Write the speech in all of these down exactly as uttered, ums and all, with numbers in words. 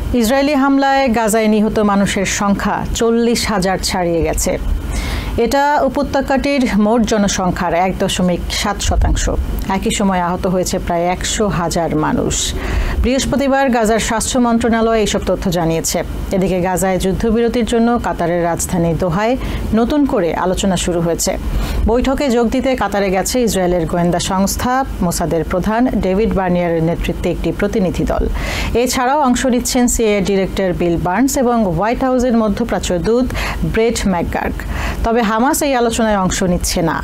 Israeli হামলায় গাজায় নিহত মানুষের সংখ্যা চল্লিশ হাজার ছাড়িয়ে গেছে। এটা উপত্যকাটির মোট জনসংখ্যার এক দশমিক সাত শতাংশ। একই সময় আহত হয়েছে প্রায় একশো হাজার মানুষ। বৃহস্পতিবার গাজার স্বাস্থ্য মন্ত্রণালয় এইসব তথ্য জানিয়েছে। এদিকে গাজায় যুদ্ধবিরতির জন্য কাতারের রাজধানী দোহায় নতুন করে আলোচনা শুরু হয়েছে। বৈঠকে যোগ দিতে কাতারে গেছে ইসরায়েলের গোয়েন্দা সংস্থা মোসাদের প্রধান ডেভিড বার্নিয়ারের নেতৃত্বে একটি প্রতিনিধি দল। এছাড়াও অংশ নিচ্ছেন সিআইএ ডিরেক্টর বিল বার্নস এবং হোয়াইট হাউসের মধ্যপ্রাচ্য দূত ব্রেট ম্যাকগার্ক। তবে হামাস এই আলোচনায় অংশ নিচ্ছে না।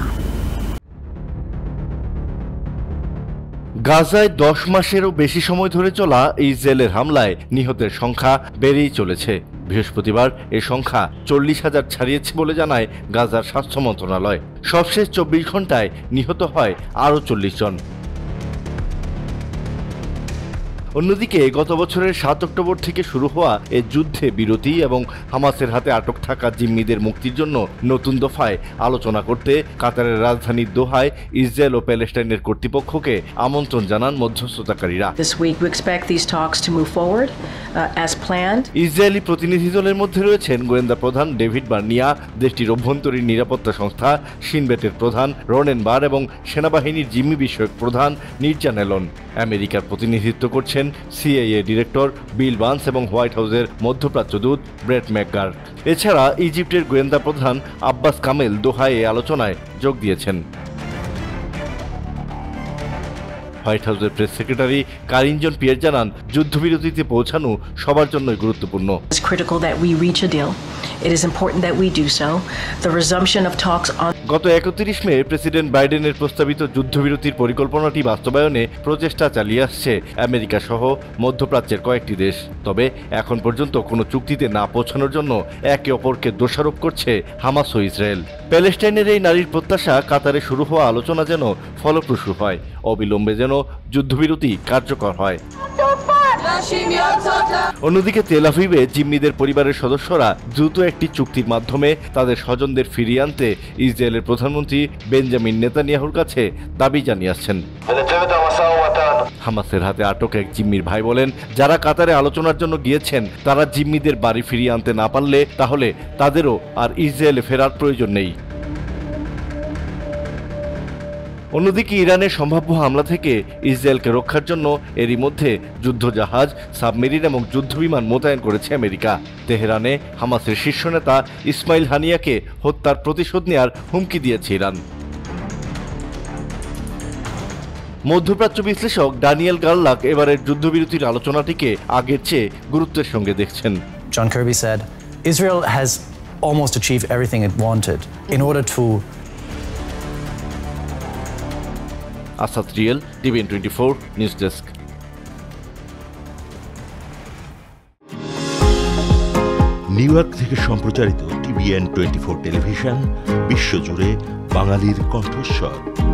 গাজায় দশ মাসেরও বেশি সময় ধরে চলা ইসরায়েলের হামলায় নিহতের সংখ্যা বেড়েই চলেছে। বৃহস্পতিবার এ সংখ্যা চল্লিশ হাজার ছাড়িয়েছে বলে জানায় গাজার স্বাস্থ্য মন্ত্রণালয়। সবশেষ চব্বিশ ঘন্টায় নিহত হয় আরও চল্লিশ জন। অন্যদিকে গত বছরের সাত অক্টোবর থেকে শুরু হওয়া এ যুদ্ধে বিরতি এবং হামাসের হাতে আটক থাকা জিম্মিদের মুক্তির জন্য নতুন দফায় আলোচনা করতে কাতারের রাজধানী দোহায় ইসরায়েল ও প্যালেস্টাইনের কর্তৃপক্ষকে আমন্ত্রণ জানান মধ্যস্থতাকারীরা। ইসরায়েলি প্রতিনিধি দলের মধ্যে রয়েছেন গোয়েন্দা প্রধান ডেভিড বার্নিয়া, দেশটির অভ্যন্তরীণ নিরাপত্তা সংস্থা শিনবেটের প্রধান রনেন বার এবং সেনাবাহিনীর জিম্মি বিষয়ক প্রধান নির্জান এলন। আমেরিকার প্রতিনিধিত্ব করছেন সিআইএ ডিরেক্টর বিল বার্নস এবং হোয়াইট হাউসের মধ্যপ্রাচ্য দূত ব্রেট ম্যাকগার্ক। এছাড়া ইজিপ্টের গোয়েন্দা প্রধান আব্বাস কামেল দোহায় এই আলোচনায় যোগ দিয়েছেন। হোয়াইট হাউসের press secretary Karine Jean Pierre জানান, যুদ্ধবিরতিতে পৌঁছানো সবার জন্যই গুরুত্বপূর্ণ। গত একত্রিশ মে প্রেসিডেন্ট বাইডেনের প্রস্তাবিত যুদ্ধবিরতির পরিকল্পনাটি বাস্তবায়নে প্রচেষ্টা চালিয়ে আসছে আমেরিকা সহ মধ্যপ্রাচ্যের কয়েকটি দেশ। তবে এখন পর্যন্ত কোনো চুক্তিতে না পৌঁছানোর জন্য একে অপরকে দোষারোপ করছে হামাস ও ইসরায়েল। প্যালেস্টাইনের এই নারীর প্রত্যাশা কাতারে শুরু হওয়া আলোচনা যেন ফলপ্রসূ হয়, অবিলম্বে যেন যুদ্ধবিরতি কার্যকর হয়। অন্যদিকে তেল আভিভে জিম্মিদের পরিবারের সদস্যরা দ্রুত একটি চুক্তির মাধ্যমে তাদের স্বজনদের ফিরিয়ে আনতে ইসরায়েলের প্রধানমন্ত্রী বেঞ্জামিন নেতানিয়াহুর কাছে দাবি জানিয়ে আসছেন। হামাসের হাতে আটক এক জিম্মির ভাই বলেন, যারা কাতারে আলোচনার জন্য গিয়েছেন তারা জিম্মিদের বাড়ি ফিরিয়ে আনতে না পারলে তাহলে তাদেরও আর ইসরায়েলে ফেরার প্রয়োজন নেই। অন্যদিকে ইরানের সম্ভাব্য হামলা থেকে ইসরায়েলকে রক্ষার জন্য এরই মধ্যে যুদ্ধজাহাজ, সাবমেরিন এবং যুদ্ধবিমান মোতায়েন করেছে আমেরিকা। তেহরানে হামাসের শীর্ষ নেতা ইসমাইল হানিয়াকে হত্যার প্রতিশোধ নেওয়ার হুমকি দিয়েছে ইরান। মধ্যপ্রাচ্য বিশ্লেষক ড্যানিয়েল গার্লাক এবারের যুদ্ধবিরতির আলোচনাটিকে আগের চেয়ে গুরুত্বের সঙ্গে দেখছেন। John Kirby said, Israel has almost achieved everything it wanted in order to Asad রিয়েল, TVN twenty four news desk. New York থেকে সম্প্রচারিত টিভিএন টোয়েন্টি ফোর টেলিভিশন বিশ্বজুড়ে বাঙালির কণ্ঠস্বর।